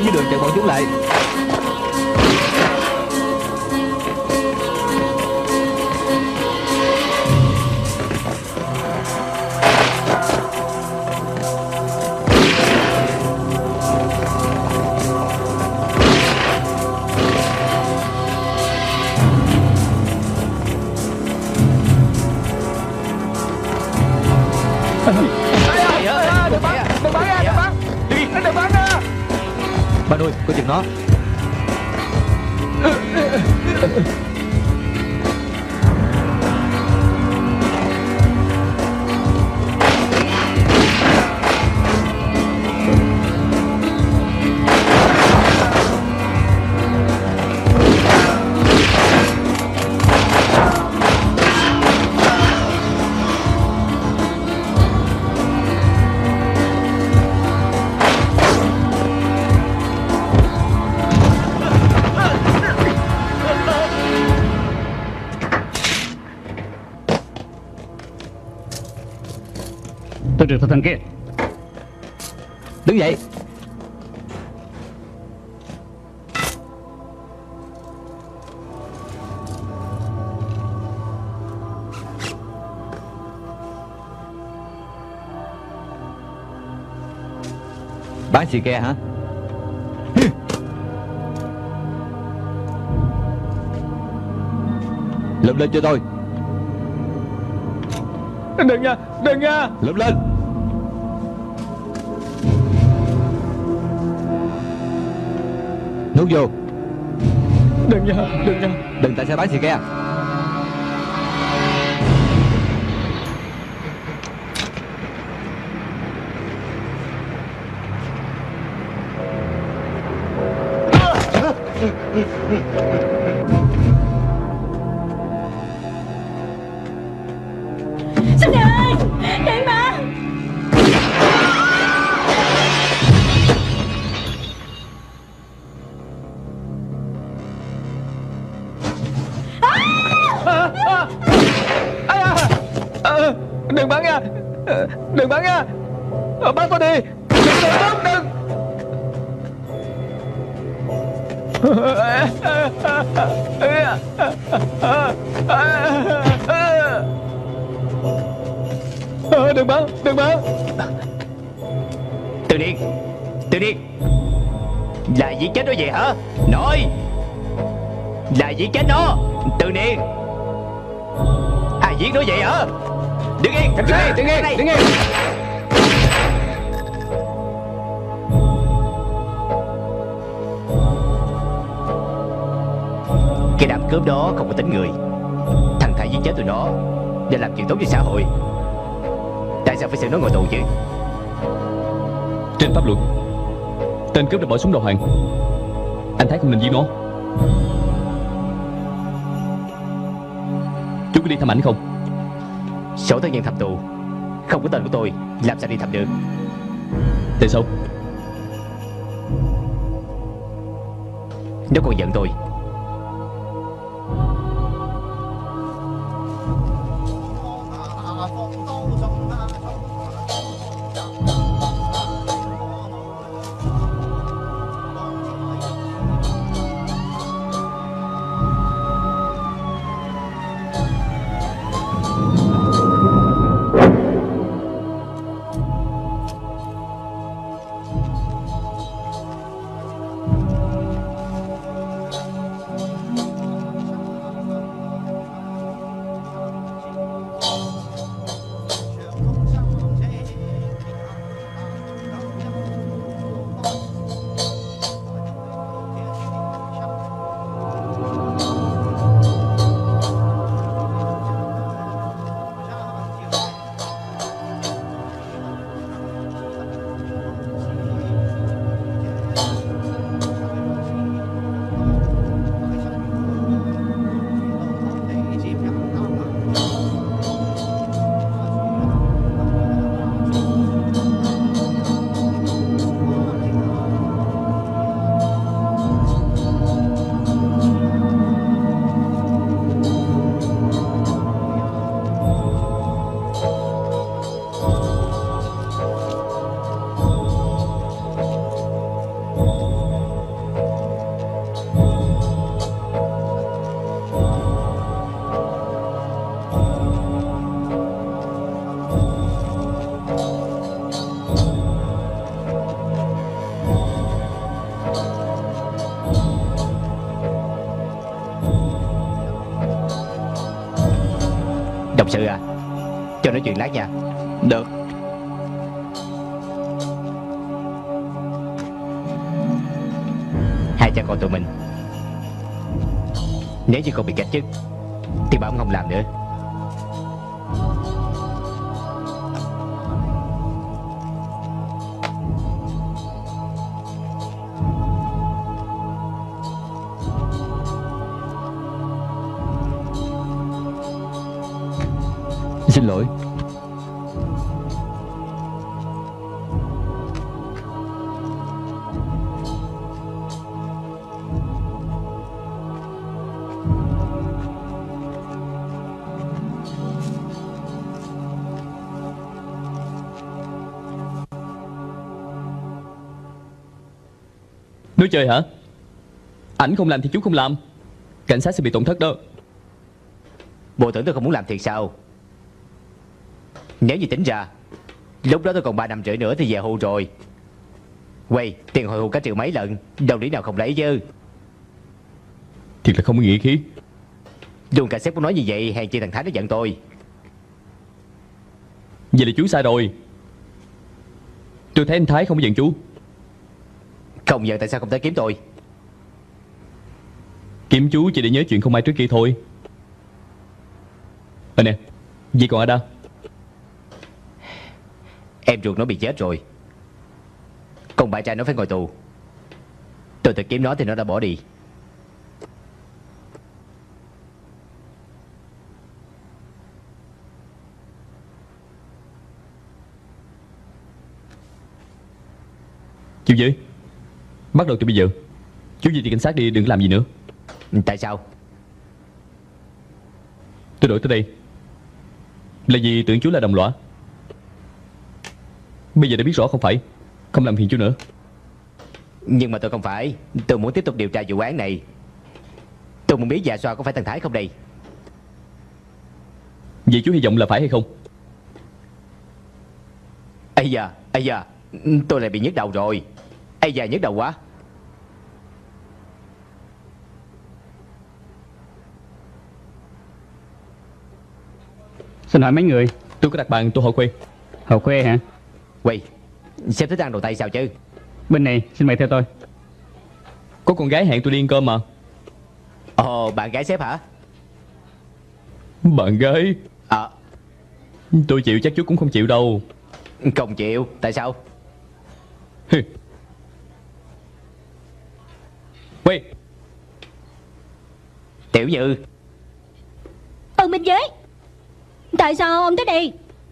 dưới đường chặn bọn chúng lại. Ba nuôi, coi chừng nó. Tôi trừ thằng kia. Đứng dậy. Bán xì ke hả? Lụm lên cho tôi. Đừng nha, đừng nha. Lụm lên. Nuốt vô. Đừng nha, đừng nha. Đừng tại sao bán xì ke. Sinh nhật ơi, điện mà. Đừng bắn nha, đừng bắn nha. Bắn tôi đi. Đừng. Đừng bắn, đừng bắn. Từ Điên, Từ Điên, là giết chết nó vậy hả? Nói, là giết chết nó. Từ Điên, giết nó vậy hả? Đứng yên, đứng yên, đứng yên. Cái đám cướp đó không có tính người. Thằng Thầy giết chết tụi nó để làm chuyện tốt cho xã hội. Tại sao phải xử nó ngồi tù chứ? Trên pháp luật, tên cướp đã bỏ súng đầu hàng. Anh thấy không nên giết nó. Chú có đi thăm ảnh không? Sổ thân nhân thăm tù không có tên của tôi, làm sao đi thăm được? Tại sao? Nó còn giận tôi. nói chuyện lát nha. Được. Hai cha con tụi mình, nếu như con bị cách chức thì bảo ông không làm nữa. Xin lỗi. Nói chơi hả? Ảnh không làm thì chú không làm. Cảnh sát sẽ bị tổn thất đó. Bộ tưởng tôi không muốn làm thiệt sao? Nếu như tính ra, lúc đó tôi còn 3 năm rưỡi nữa thì về hưu rồi. Quay, tiền hồi hưu cả triệu mấy lần, đâu lý nào không lấy chứ. Thiệt là không có nghĩa khí. Luôn cả sếp cũng nói như vậy, hèn chi thằng Thái nó giận tôi. Vậy là chú sai rồi. Tôi thấy anh Thái không có giận chú. Không giờ tại sao không tới kiếm tôi? Kiếm chú chỉ để nhớ chuyện không ai trước kia thôi. Nè, Dì còn ở đâu? Em ruột nó bị chết rồi, còn bạn trai nó phải ngồi tù. Tôi tự kiếm nó thì nó đã bỏ đi. Chú Giới, bắt đầu từ bây giờ chú về thì cảnh sát đi, đừng làm gì nữa. Tại sao? Tôi đổi tới đây là vì tưởng chú là đồng lõa. Bây giờ đã biết rõ không phải, không làm phiền chú nữa. Nhưng mà tôi không phải. Tôi muốn tiếp tục điều tra vụ án này. Tôi muốn biết Dạ Xoa có phải thằng Thái không đây. Vậy chú hy vọng là phải hay không? Ây da, tôi lại bị nhức đầu rồi. Ây da, nhức đầu quá. Xin hỏi mấy người? Tôi có đặt bàn, tôi hỏi Khuê. Hậu Khuê hả? Quay, sếp thích ăn đồ Tây sao chứ? Bên này, xin mời theo tôi. Có con gái hẹn tôi đi ăn cơm mà. Ồ, bạn gái sếp hả? Bạn gái? À, Tôi chịu chắc chú cũng không chịu đâu. không chịu, tại sao? Quay. Tiểu Như. Minh Giới, tại sao ông tới đây?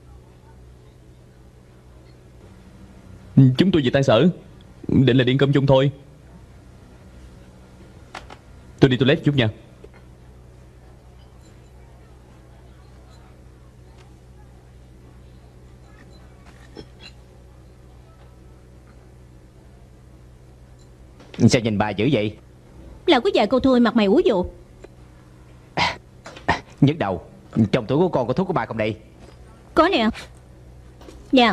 Chúng tôi về tan sở, định là đi ăn cơm chung thôi. Tôi đi toilet chút nha. Sao nhìn bà dữ vậy? Là có vài câu thôi mặt mày úa dột. Nhức đầu. Trong túi của con có thuốc của bà không đây? Có nè. Nè.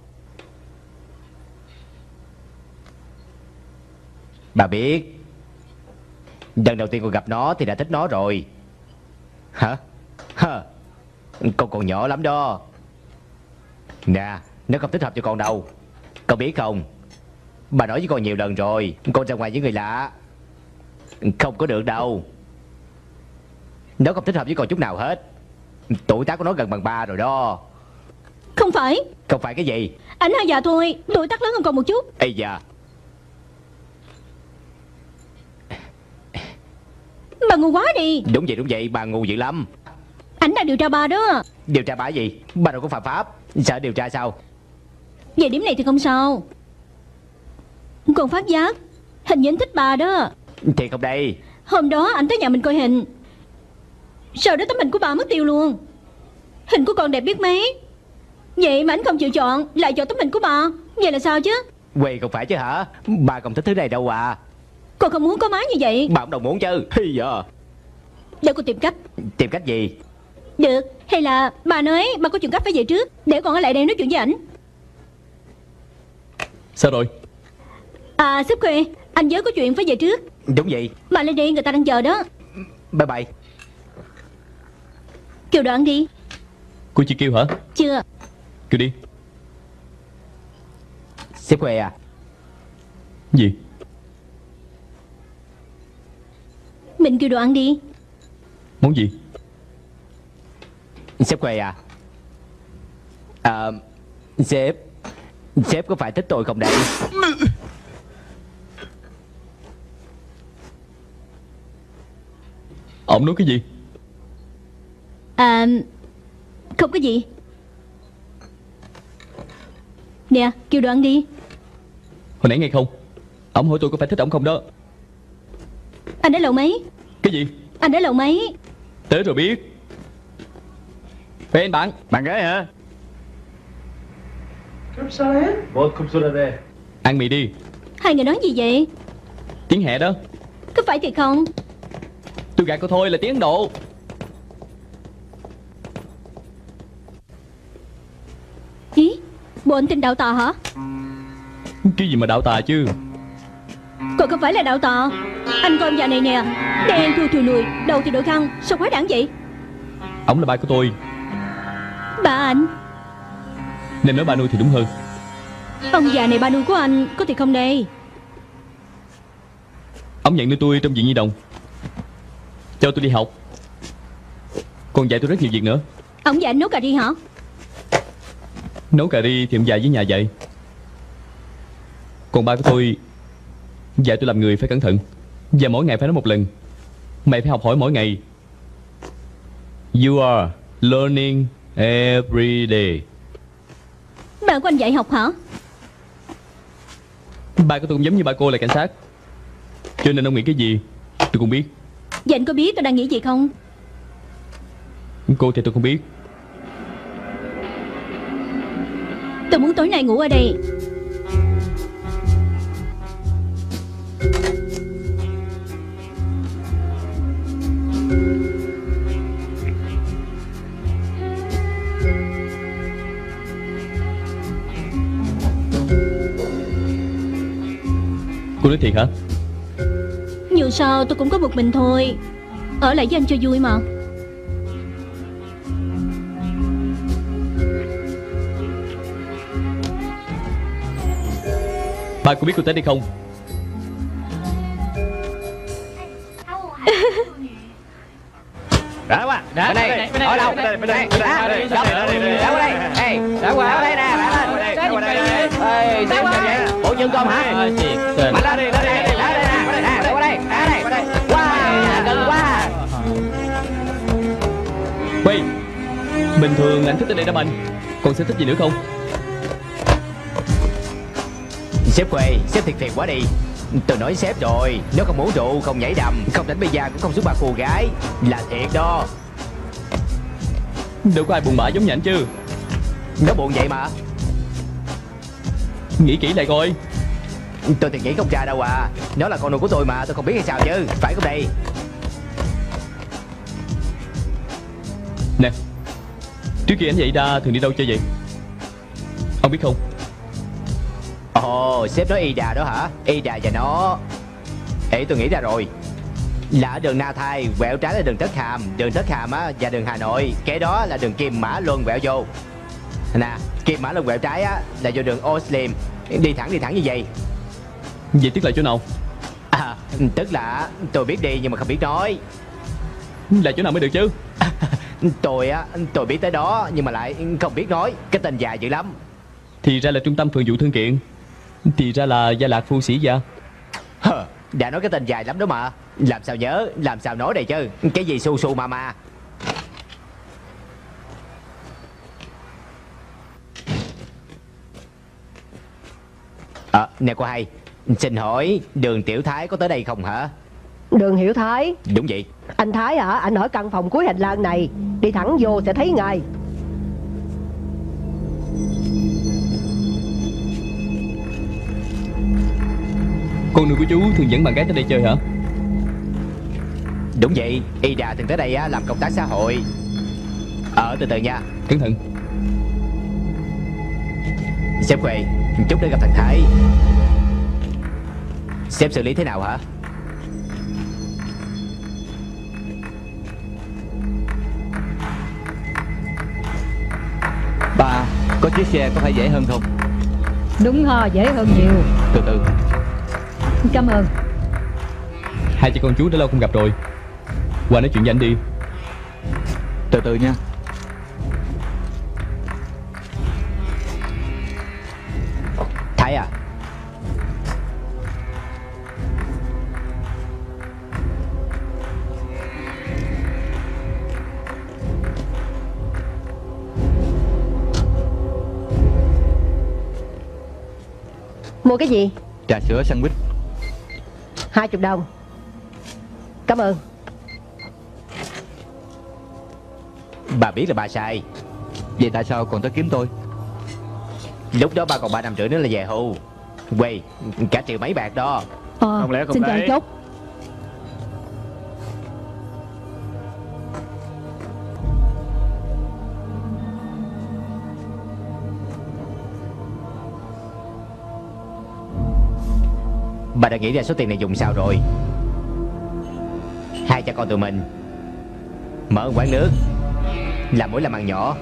Bà biết, lần đầu tiên con gặp nó thì đã thích nó rồi. Hả? Hờ. Con còn nhỏ lắm đó. Nè, nó không thích hợp cho con đâu. Con biết không, bà nói với con nhiều lần rồi, con ra ngoài với người lạ không có được đâu. Nó không thích hợp với con chút nào hết. Tuổi tác của nó gần bằng ba rồi đó. Không phải. Không phải cái gì? Anh hơi già thôi, tuổi tác lớn hơn con một chút. Ây da. Bà ngu quá đi. Đúng vậy, bà ngu dữ lắm. Ảnh đang điều tra bà đó. Điều tra bà gì? Bà đâu có phạm pháp. Sợ điều tra sao? Về điểm này thì không sao. Còn phát giác hình như anh thích bà đó. Thiệt không đây? Hôm đó anh tới nhà mình coi hình, sau đó tấm hình của bà mất tiêu luôn. Hình của con đẹp biết mấy, vậy mà anh không chịu chọn, lại chọn tấm hình của bà. Vậy là sao chứ? Quê không phải chứ hả? Bà không thích thứ này đâu à. Con không muốn có má như vậy. Bà không đồng muốn chứ. Hi da. Để con tìm cách. Tìm cách gì? Được, hay là bà nói bà có chuyện gấp phải về trước, để con ở lại đây nói chuyện với ảnh. Sao rồi? À sếp Khuê, anh Giới có chuyện phải về trước. Đúng vậy. Bà lên đi, người ta đang chờ đó. Bye bye. Kêu đoạn đi. Cô chưa kêu hả? Chưa. Kêu đi. Sếp Khuê à? Gì? Mình kêu đồ ăn đi. Món gì? Sếp Khuê à? Sếp có phải thích tôi không đây? Ông nói cái gì? Không có gì. Nè, kêu đồ ăn đi. Hồi nãy nghe không? Ông hỏi tôi có phải thích ông không đó. Anh đã lầu mấy? Cái gì? Anh đã lầu mấy? Tới rồi biết. Bên bạn. Bạn gái hả? Ăn mì đi. Hai người nói gì vậy? Tiếng Hẹ đó. Có phải thiệt không? Tôi gạt cô thôi, là tiếng Ấn Độ. Ý, bộ anh tin đạo tà hả? Cái gì mà đạo tà chứ? Còn không phải là đạo tà. Anh coi ông già này nè, đen thui thùi lùi, đầu thì đội khăn, sao quái đản vậy? Ông là ba của tôi, Ba anh. nên nói ba nuôi thì đúng hơn. Ông già này ba nuôi của anh có thiệt không đây? Ông nhận nuôi tôi trong viện nhi đồng, cho tôi đi học, còn dạy tôi rất nhiều việc nữa. Ông dạy anh nấu cà ri hả? Nấu cà ri thì ông dạy với nhà dạy. Còn ba của tôi dạy tôi làm người phải cẩn thận, và mỗi ngày phải nói một lần. Mày phải học hỏi mỗi ngày. You are learning every day. Ba của anh dạy học hả? Ba của tôi cũng giống như ba cô là cảnh sát, cho nên ông nghĩ cái gì tôi cũng biết. Vậy anh có biết tôi đang nghĩ gì không? Cô thì tôi không biết. Tôi muốn tối nay ngủ ở đây. Cô nói thiệt hả? Dù sao tôi cũng có một mình thôi, ở lại với anh cho vui mà. Ba cô biết cô tới đây không? Đã quá. Ở đây, ở đâu? Đâu đây? Ê, đã qua ở đây nè. Ê, xem vậy? Bộ nhân công hả? Mạnh ra đi, qua đây. Wow, gần quá. Quay. Bình thường anh thích tới đây đá banh, còn sẽ thích gì nữa không? Sếp Quê, sếp thiệt quá đi. Tôi nói sếp rồi, nếu không uống rượu, không nhảy đầm, không đánh bida, cũng không xuống ba cô gái, là thiệt đó. Đâu có ai buồn bã giống như anh chứ. Nó buồn vậy mà. Nghĩ kỹ lại coi. Tôi thì nghĩ không ra đâu à. Nó là con nuôi của tôi mà, tôi không biết hay sao chứ. Phải không đây? Nè, trước kia anh dậy ra thường đi đâu chơi vậy? Ông biết không? Ồ, sếp nói Ida đó hả? Ida và nó. Ê, tôi nghĩ ra rồi. Là ở đường Na Thai, quẹo trái là đường Tất Hàm. Đường Tất Hàm á, và đường Hà Nội. Kế đó là đường Kim Mã Luân quẹo vô. Nè, Kim Mã Luân quẹo trái á, là vô đường Oslim. Đi thẳng như vậy. Vậy tức là chỗ nào? À, tức là tôi biết đi nhưng mà không biết nói. Là chỗ nào mới được chứ? Tôi biết tới đó nhưng mà lại không biết nói. Cái tên dài dữ lắm. Thì ra là trung tâm phường vụ thân kiện. Thì ra là Gia Lạc Phu Sĩ Gia. Đã nói cái tên dài lắm đó mà. Làm sao nhớ, làm sao nói đây chứ. Cái gì su su ma. Nè cô Hai, xin hỏi đường Tiểu Thái có tới đây không hả? Đường Hiểu Thái. Đúng vậy. Anh Thái hả? Anh ở căn phòng cuối hành lang này. Đi thẳng vô sẽ thấy ngài. Con nuôi của chú thường dẫn bạn gái tới đây chơi hả? Đúng vậy, Ida thường tới đây á, làm công tác xã hội. Từ từ nha. Cẩn thận. Sếp Khuê, chút nữa gặp thằng Thái. Sếp xử lý thế nào hả? Có chiếc xe có phải dễ hơn không? Đúng ho, dễ hơn nhiều. Từ từ. Cảm ơn. Hai chị con chú đã lâu không gặp rồi. Qua nói chuyện với anh đi. Từ từ nha. Thái à, Mua cái gì? Trà sữa sandwich. 20 đồng. Cảm ơn. bà biết là bà sai. Vậy tại sao còn tới kiếm tôi? Lúc đó ba còn 3 năm rưỡi nữa là về hưu. Quay, cả triệu mấy bạc đó. Không lẽ không Xin chào đấy? anh Chốt. Bà đã nghĩ ra số tiền này dùng sao rồi? Hai cha con tụi mình mở một quán nước, làm mỗi làm ăn nhỏ.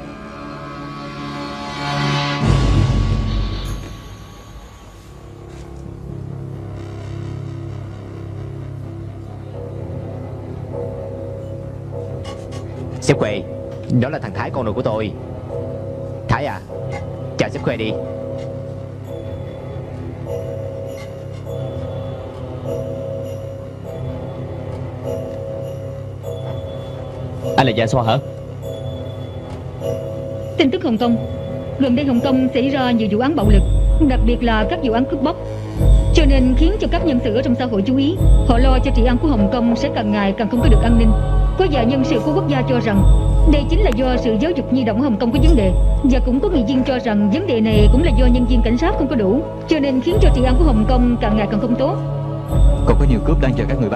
Sếp Khuê, đó là thằng Thái con nuôi của tôi. Thái à, chào sếp Khuê đi. Anh là Dạ Xoa hả? Tin tức Hồng Kông. Gần đây Hồng Kông xảy ra nhiều vụ án bạo lực, đặc biệt là các vụ án cướp bóc, cho nên khiến cho các nhân sự ở trong xã hội chú ý. Họ lo cho trị an của Hồng Kông sẽ càng ngày càng không có được an ninh. Có vài nhân sự của quốc gia cho rằng đây chính là do sự giáo dục nhi đồng ở Hồng Kông có vấn đề, và cũng có người viên cho rằng vấn đề này cũng là do nhân viên cảnh sát không có đủ, cho nên khiến cho trị an của Hồng Kông càng ngày càng không tốt. Còn có nhiều cướp đang chờ các người bắt.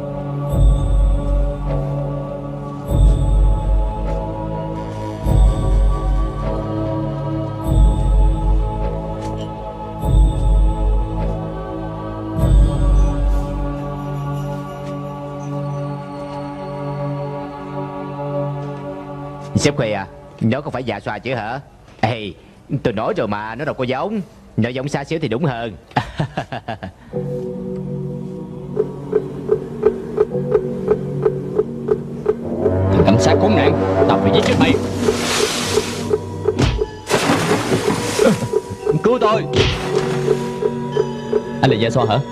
Sếp Khuê à, nó không phải Dạ Xoa chứ hả? Ê, tôi nói rồi mà, nó đâu có giống. Nó giống xa xíu thì đúng hơn. Thằng cảnh sát khốn nạn, tao phải giết chết mày. Cứu tôi. Anh là Dạ Xoa hả?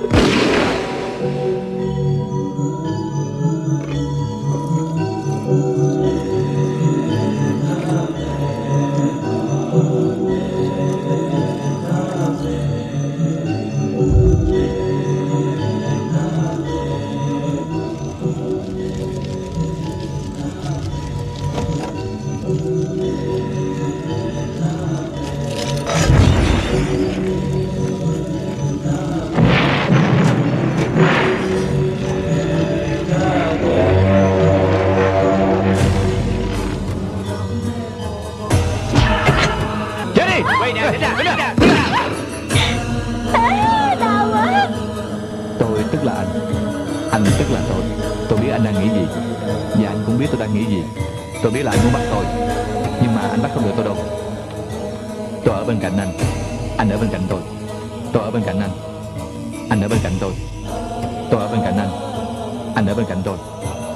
Tôi tức là anh tức là tôi. Tôi biết anh đang nghĩ gì, và anh cũng biết tôi đang nghĩ gì. Tôi biết là anh muốn bắt tôi, nhưng mà anh bắt không được tôi đâu. Tôi ở bên cạnh anh ở bên cạnh tôi. Tôi ở bên cạnh anh ở bên cạnh tôi. Tôi ở bên cạnh anh ở bên cạnh tôi.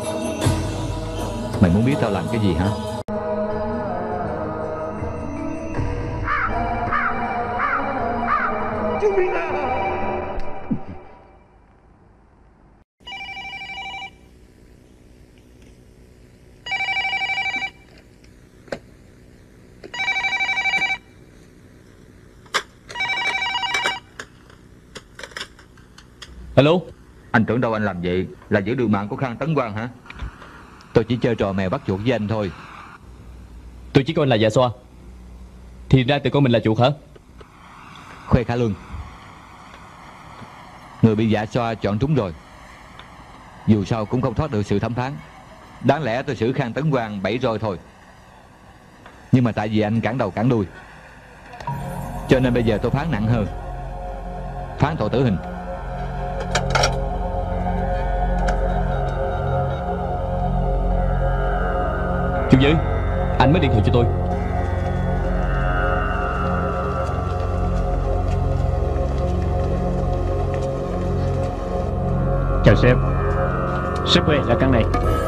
Mày muốn biết tao làm cái gì hả? Hello. Anh tưởng đâu anh làm vậy là giữ được mạng của Khang Tấn Quang hả? Tôi chỉ chơi trò mèo bắt chuột với anh thôi. Tôi chỉ coi anh là Dạ Xoa, thì ra tự coi mình là chuột hả? Khuê Khả Luân, người bị Dạ Xoa chọn trúng rồi. Dù sao cũng không thoát được sự thẩm phán. Đáng lẽ tôi xử Khang Tấn Quang 7 rồi thôi, nhưng mà tại vì anh cản đầu cản đuôi, cho nên bây giờ tôi phán nặng hơn, phán tội tử hình. Chú Giới, anh mới điện thoại cho tôi. Chào sếp. Sếp ơi, là căn này.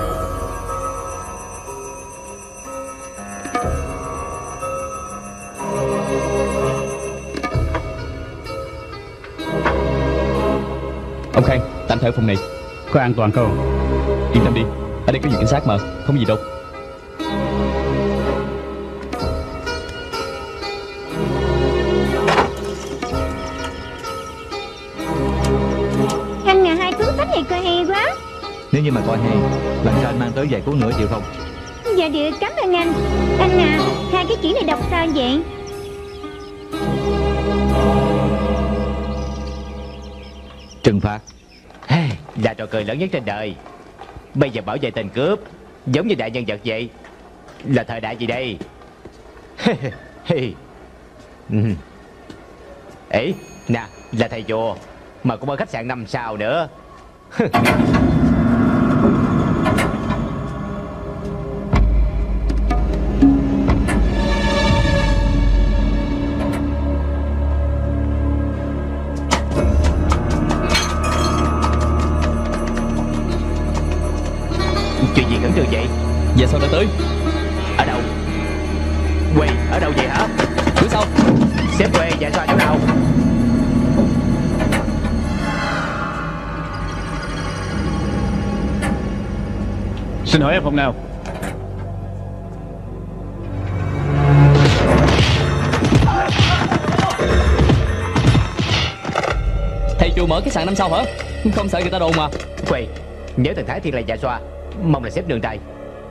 Ông Khang, tạm thời phòng này. Có an toàn không? Yên tâm đi, ở đây có nhiều cảnh sát mà, không gì đâu. Căn nhà hai cuốn sách này coi hay quá. Nếu như mà coi hay, lần sau anh mang tới vài cuốn nữa chịu không? Dạ được, cảm ơn anh. Anh à, hai cái chữ này đọc sao vậy? Trừng phạt. Là trò cười lớn nhất trên đời. Bây giờ bảo vệ tên cướp giống như đại nhân vật vậy. Là thời đại gì đây? Ấy, nè, là thầy chùa mà cũng ở khách sạn 5 sao nữa. Chuyện gì khẩn trương vậy? Dạ sao đã tới? Ở đâu? Quỳ, ở đâu vậy hả? Cửa sau. Sếp quê, dạ sao chỗ nào? Xin hỏi em phòng nào? Thầy chùa mở khách sạn 5 sao hả? Không sợ người ta đồn mà. Quỳ, nhớ thần thái thiên là dạ xoa. Mong là sếp nương tay.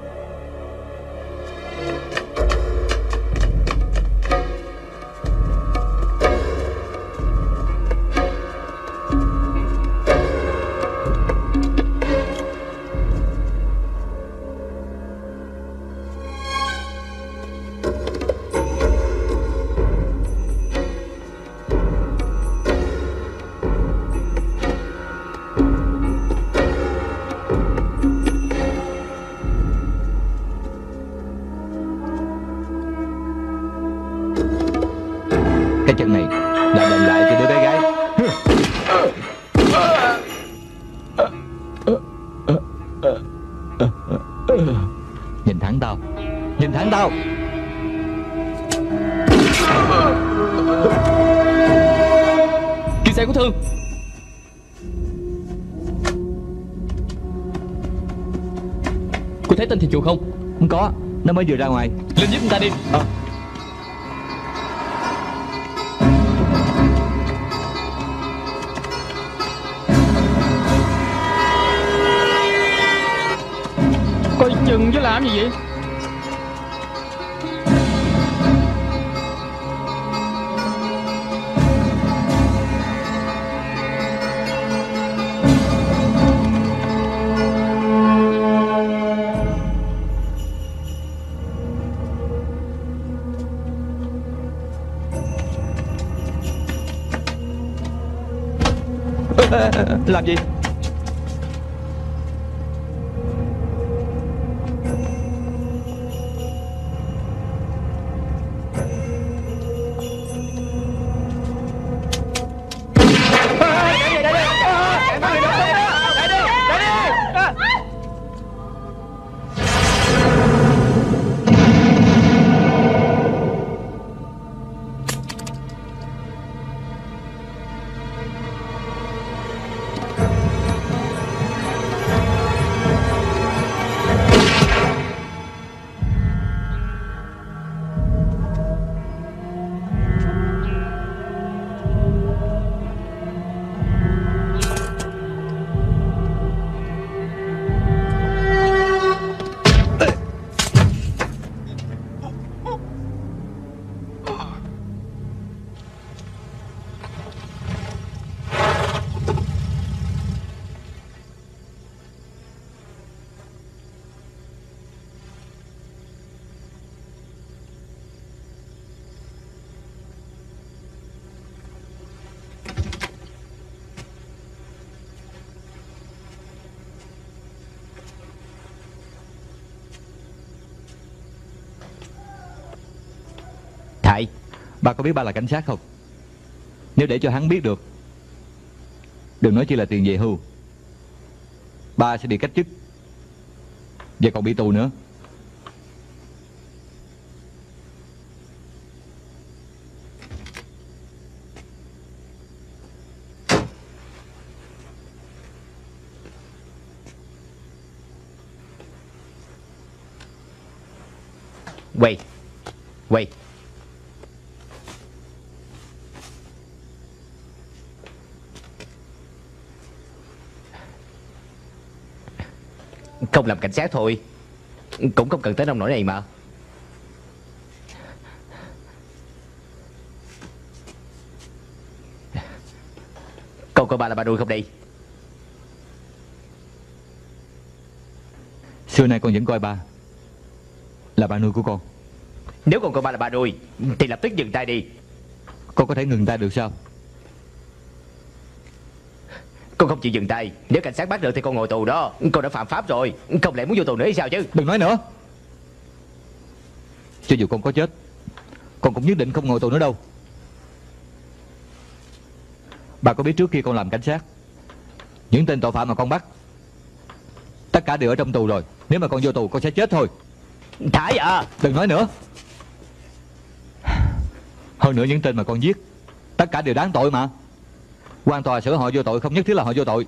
Cái chân này là đền lại cho đứa bé gái. Nhìn thẳng tao, nhìn thẳng tao. Kêu xe của Thương. Cô thấy tên thầy chùa không? Không có, nó mới vừa ra ngoài. Lên giúp người ta đi. Coi chừng chứ làm gì vậy? Làm gì? Thầy, Ba có biết ba là cảnh sát không? Nếu để cho hắn biết được, đừng nói chỉ là tiền về hưu, ba sẽ bị cách chức và còn bị tù nữa. Quay. Không làm cảnh sát thôi, cũng không cần tới nông nỗi này mà. Con coi ba là ba nuôi không đây? Xưa nay con vẫn coi ba là ba nuôi của con. Nếu con coi ba là ba nuôi thì lập tức dừng tay đi. Con có thể ngừng tay được sao? Con không chịu dừng tay, nếu cảnh sát bắt được thì con ngồi tù đó. Con đã phạm pháp rồi, không lẽ muốn vô tù nữa hay sao chứ? Đừng nói nữa. Cho dù con có chết, con cũng nhất định không ngồi tù nữa đâu. Bà có biết trước khi con làm cảnh sát, những tên tội phạm mà con bắt tất cả đều ở trong tù rồi. Nếu mà con vô tù con sẽ chết thôi. Thả dạ. Đừng nói nữa. Hơn nữa những tên mà con giết tất cả đều đáng tội mà. Quan tòa xử họ vô tội không nhất thiết là họ vô tội.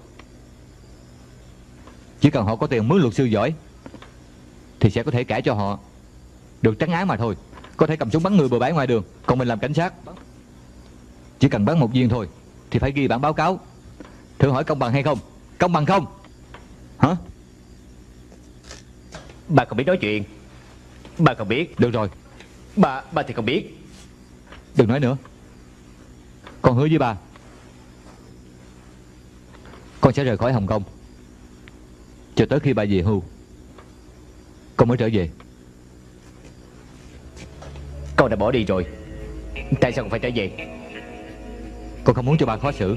Chỉ cần họ có tiền mướn luật sư giỏi thì sẽ có thể cãi cho họ được trắng án mà thôi. Có thể cầm súng bắn người bừa bãi ngoài đường. Còn mình làm cảnh sát, chỉ cần bắn một viên thôi thì phải ghi bản báo cáo. Thử hỏi công bằng hay không? Công bằng không? Hả? Bà không biết nói chuyện. Bà không biết. Được rồi. Bà thì không biết. Đừng nói nữa. Con hứa với bà, con sẽ rời khỏi Hồng Kông cho tới khi bà về hưu con mới trở về. Con đã bỏ đi rồi, tại sao con phải trở về? Con không muốn cho bà khó xử.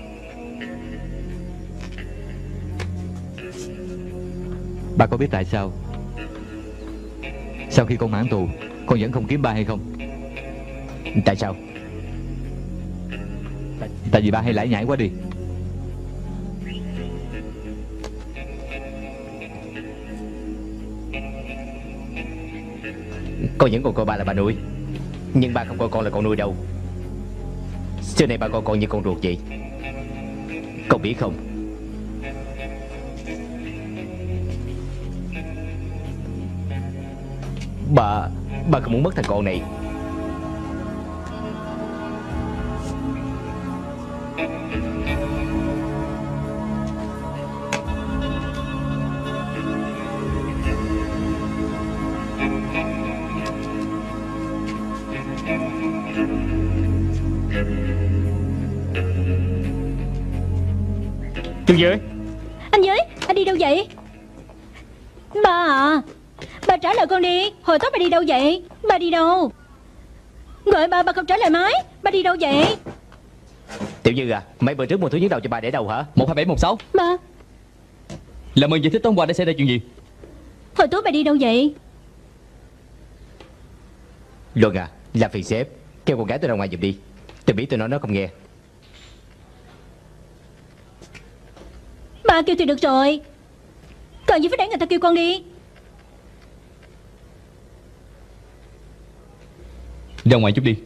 Bà có biết tại sao sau khi con mãn tù con vẫn không kiếm ba hay không? Tại sao? Tại vì ba hay lải nhải quá đi. Con vẫn còn coi ba là ba nuôi, nhưng ba không coi con là con nuôi đâu. Xưa này ba coi con như con ruột vậy. Con biết không? Ba không muốn mất thằng con này. Chú Dưới. Anh Dưới, anh đi đâu vậy? Ba à, ba trả lời con đi. Hồi tối ba đi đâu vậy? Ba đi đâu? Gọi ba không trả lời máy. Ba đi đâu vậy? Tiểu Như à, mấy bữa trước mua thuốc nhức đầu cho ba để đâu hả? 12716. Ba, Làm ơn giải thích tối hôm qua đã xảy ra chuyện gì? hồi tối ba đi đâu vậy? Luân à, làm phiền sếp, kêu con gái tôi ra ngoài giùm đi. Tôi biết tôi nói nó không nghe. Ba kêu thì được rồi, cần gì phải để người ta kêu con đi. Ra ngoài chút đi.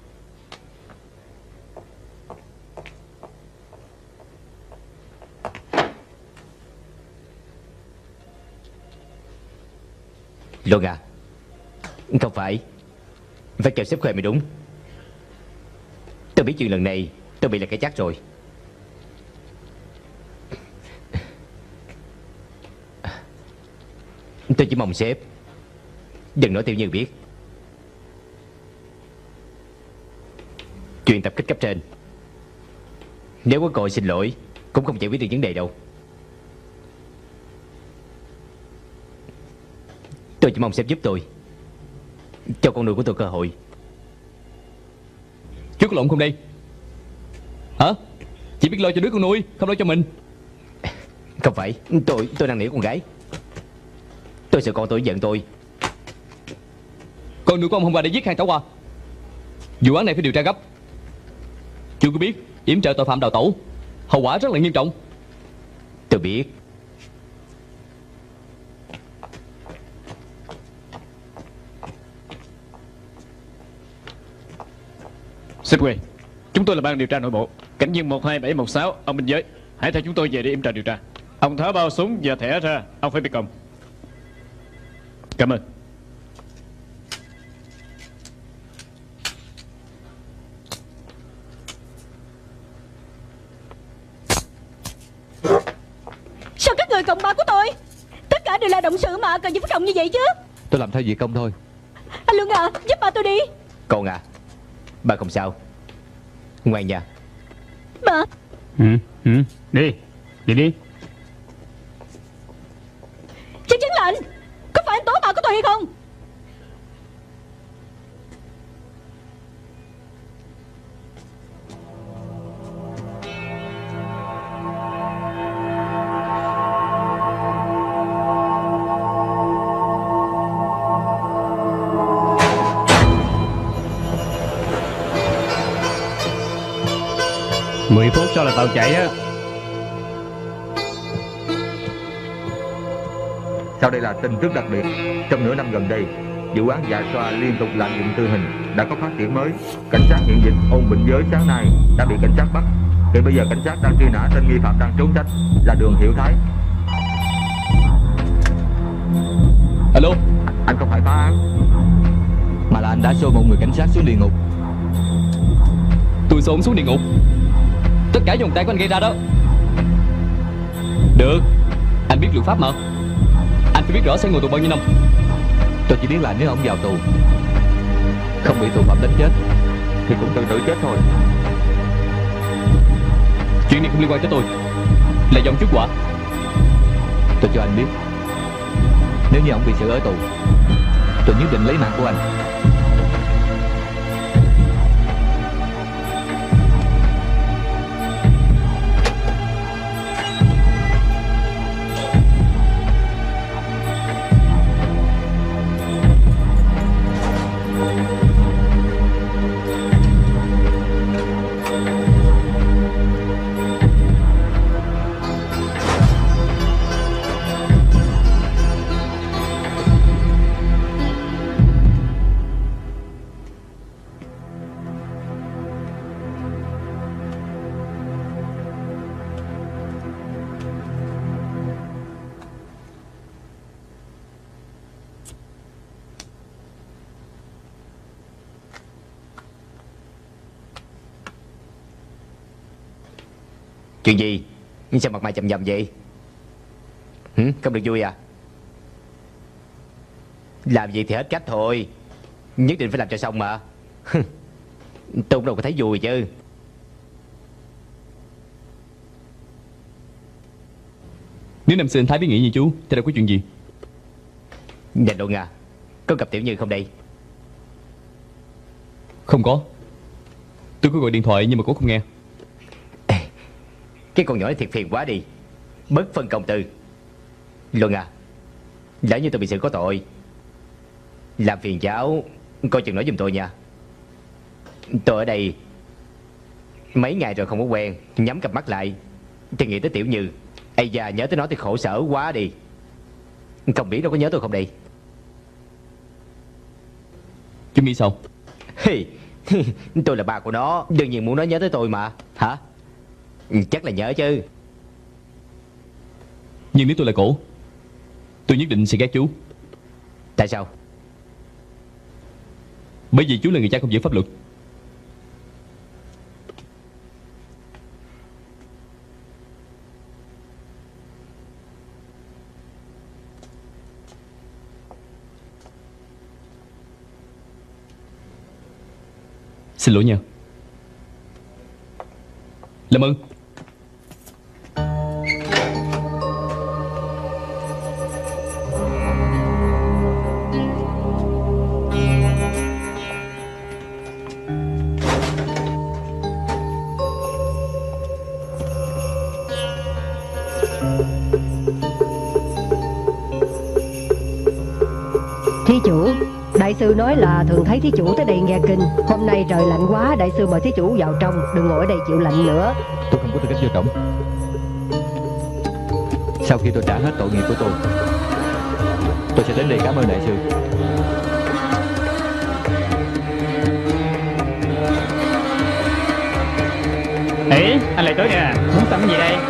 Luân à, không phải kêu sếp Khuê mới đúng. Tôi biết chuyện lần này tôi bị là cái chắc rồi. Tôi chỉ mong sếp đừng nói Tiểu Như biết. Chuyện tập kích cấp trên, nếu có còi xin lỗi cũng không giải quyết được vấn đề đâu. Tôi chỉ mong sếp giúp tôi, cho con nuôi của tôi cơ hội. Chú có lộn không đây? Hả? Chỉ biết lo cho đứa con nuôi, không lo cho mình. Không phải, tôi đang nỉ con gái. Tôi sợ con tôi giận tôi. Con nuôi của ông hôm qua đã giết Hàng Tảo Hoa. Vụ án này phải điều tra gấp. Chú có biết yểm trợ tội phạm đào tẩu hậu quả rất là nghiêm trọng. Tôi biết, Segway, chúng tôi là ban điều tra nội bộ, cảnh viên 12716, ông Minh Giới. Hãy theo chúng tôi về để yểm trợ điều tra. Ông tháo bao súng và thẻ ra, ông phải biết cầm. Cảm ơn. Sao các người cộng ba của tôi? Tất cả đều là động sự mà, cần gì phải cộng như vậy chứ? Tôi làm theo việc công thôi. Anh Luân à, giúp ba tôi đi. Con à, ba không sao. Ngoan nha. Ba. Đi đi. Chắc chắn là anh. Có phải anh tố ba của tôi hay không? Mười phút sau là tàu chạy á. Sau đây là tin tức đặc biệt. Trong nửa năm gần đây, vụ án dạ xoa liên tục lạm dụng tử hình đã có phát triển mới. Cảnh sát hiện dịch Ôn Bình Giới sáng nay đã bị cảnh sát bắt. Hiện bây giờ cảnh sát đang truy nã tên nghi phạm đang trốn tránh là Đường Hiểu Thái. Alo. Anh không phải phá án, mà là anh đã xô một người cảnh sát xuống địa ngục. Tôi xô ông xuống địa ngục? Tất cả vòng tay của anh gây ra đó. Được, anh biết luật pháp mà. Anh phải biết rõ sẽ ngồi tù bao nhiêu năm. Tôi chỉ biết là nếu ông vào tù không bị tù phạm đánh chết thì cũng tự tử chết thôi. Chuyện này không liên quan tới tôi, là dòng trước quả. Tôi cho anh biết, nếu như ông bị xử ở tù, tôi nhất định lấy mạng của anh. Chuyện gì? Sao mặt mày chầm chầm vậy? Không được vui à? Làm gì thì hết cách thôi. Nhất định phải làm cho xong mà. Tôi cũng đâu có thấy vui chứ. Nếu năm xưa anh Thái biết nghĩ như chú thì đâu có chuyện gì. Nè Luận à, có gặp Tiểu Như không đây? Không có. Tôi có gọi điện thoại nhưng mà cô không nghe. Cái con nhỏ này thiệt phiền quá đi. Bất phân công tư. Luận à, lỡ như tôi bị xử có tội, làm phiền cháu coi chừng nói giùm tôi nha. Tôi ở đây mấy ngày rồi không có quen, nhắm cặp mắt lại thì nghĩ tới Tiểu Như. Ây da, nhớ tới nó thì khổ sở quá đi. Không biết đâu có nhớ tôi không đây. Chú nghĩ sao? Tôi là ba của nó, đương nhiên muốn nó nhớ tới tôi mà. Hả? Chắc là nhớ chứ. Nhưng nếu tôi là cổ, tôi nhất định sẽ ghét chú. Tại sao? Bởi vì chú là người cha không giữ pháp luật. Xin lỗi nha. Làm ơn. Thí chủ, đại sư nói là thường thấy thí chủ tới đây nghe kinh. Hôm nay trời lạnh quá, đại sư mời thí chủ vào trong, đừng ngồi ở đây chịu lạnh nữa. Tôi không có tư cách vô trọng. Sau khi tôi trả hết tội nghiệp của tôi sẽ đến đây cảm ơn đại sư. Ý, anh lại tới nè. Muốn tắm gì đây?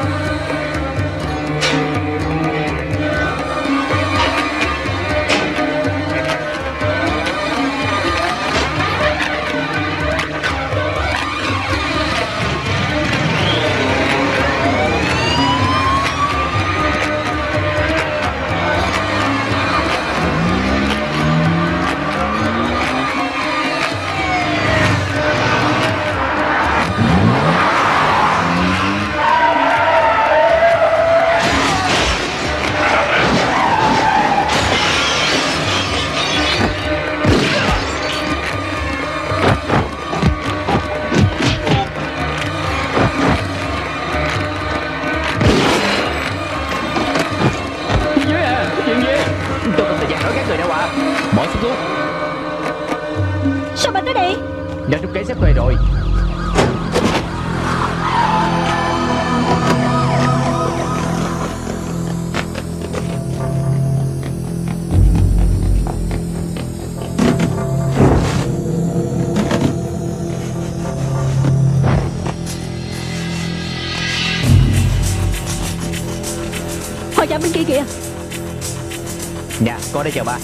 Bỏ xuống xuống. Sao bà tới đây? Nhà trúng kế xếp thuê rồi. Họ chạm bên kia kìa. Dạ, có đây chờ ba.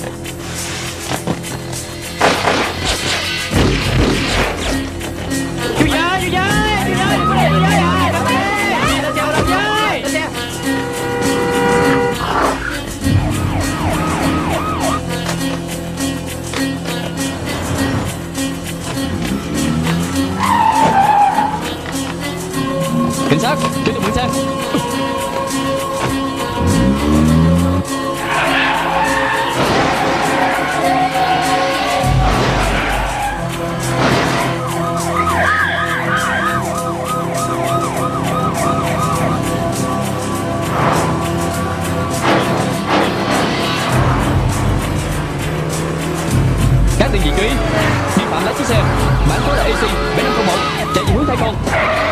Chú dơi, chú dơi, chú dơi, chú dơi, chú dơi à, đập xe, đập dơi, đập xe. Cảnh sát, đến được mượn xe. Các đơn vị chú ý, vi phạm lái chiếc xe mã số là AC 7501 chạy về hướng Thái Con.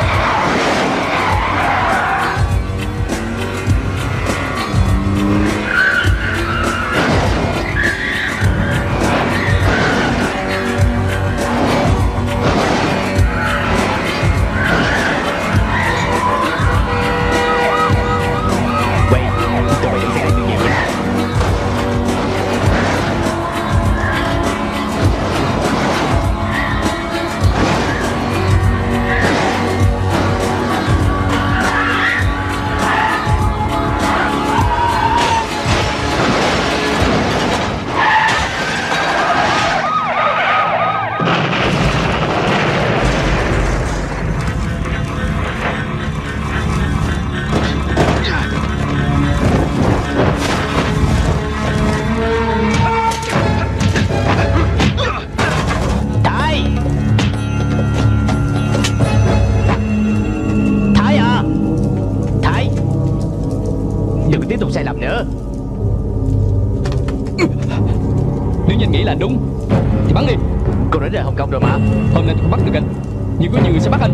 Quay, tụi mày đừng xe này tự nhiên nha. Đừng tiếp tục sai lầm nữa. Nếu như anh nghĩ là anh đúng thì bắn đi. Cô đến rời Hồng Kông rồi mà. Hôm nay tôi không bắt được anh, nhưng có nhiều người sẽ bắt anh.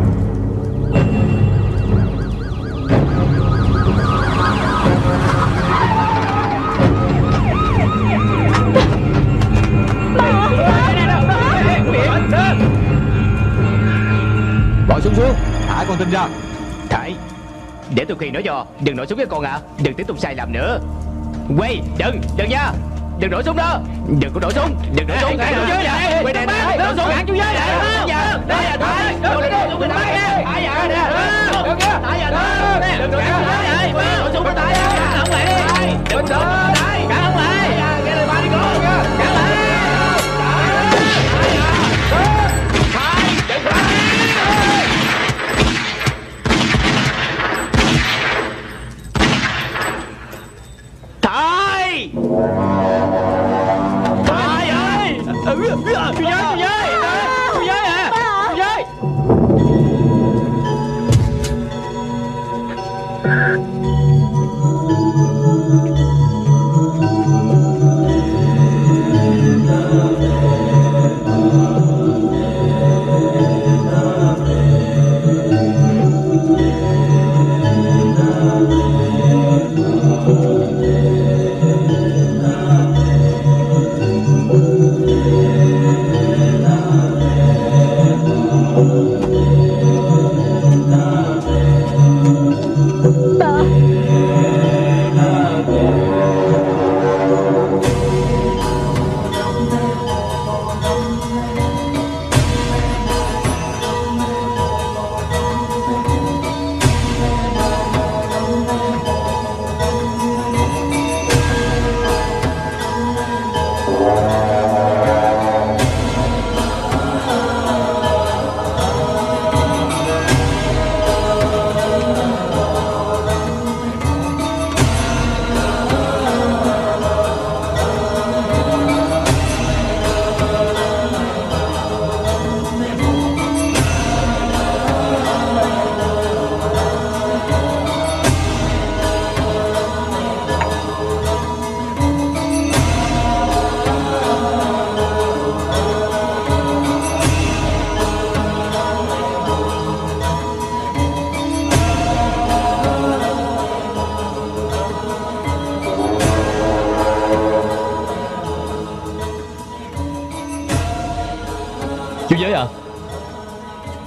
Bỏ súng xuống, thả con tin ra. Thải, để tôi khuyên nó cho. Đừng nổ súng với con ạ. Đừng tiếp tục sai lầm nữa. Quay, đừng nha. Đừng nổ súng đó. Đừng có nổ súng. Đừng nổ súng. Chú dưới vậy. Quay đây. Nổ súng hẳn chú dưới vậy. Đây là Thải. Đừng bắt em. Thải giờ nè. Đừng kia. Thải giờ nè. Đừng nổ súng vậy. Nổ súng với Thải. Cản không lại đi. Đừng nổ. Thải. Cản không lại. Nghe lời ba đi con. Cản lại. Thải! Thải ơi! Chú giới à! Chú giới!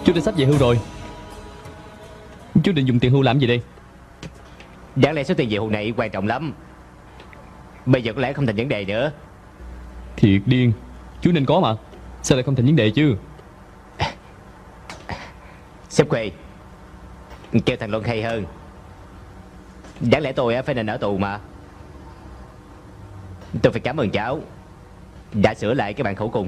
Chú đã sắp về hưu rồi. Chú định dùng tiền hưu làm gì đây? Đáng lẽ số tiền về hưu này quan trọng lắm. Bây giờ có lẽ không thành vấn đề nữa. Thiệt điên. Chú nên có mà. Sao lại không thành vấn đề chứ? Sếp Khuê, kêu thằng Luân hay hơn. Đáng lẽ tôi phải nên ở tù mà. Tôi phải cảm ơn cháu đã sửa lại cái bản khẩu cung.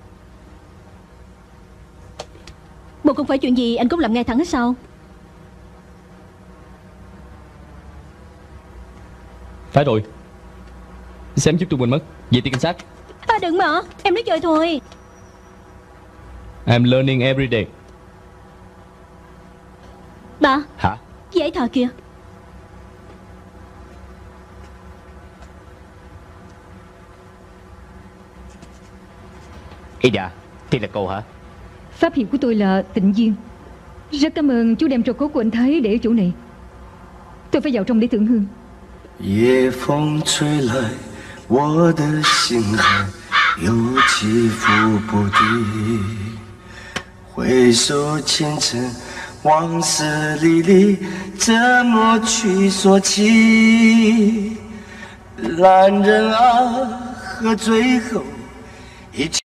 Bộ không phải chuyện gì anh cũng làm ngay thẳng hết sao? Phải rồi. Xem chút tôi quên mất. Về tiền cảnh sát. Đừng mà, em nói chơi thôi. I'm learning every day. Ba. Hả? Giấy thờ kìa. Ý dạ, thì là cô hả? Pháp hiệu của tôi là Tịnh Duyên. Rất cảm ơn chú đem tro cốt của anh Thái để ở chỗ này. Tôi phải vào trong để thưởng hương. 夜风吹来，我的心海又起伏不定。回首前尘，往事历历，怎么去说起？男人啊，喝醉后一起。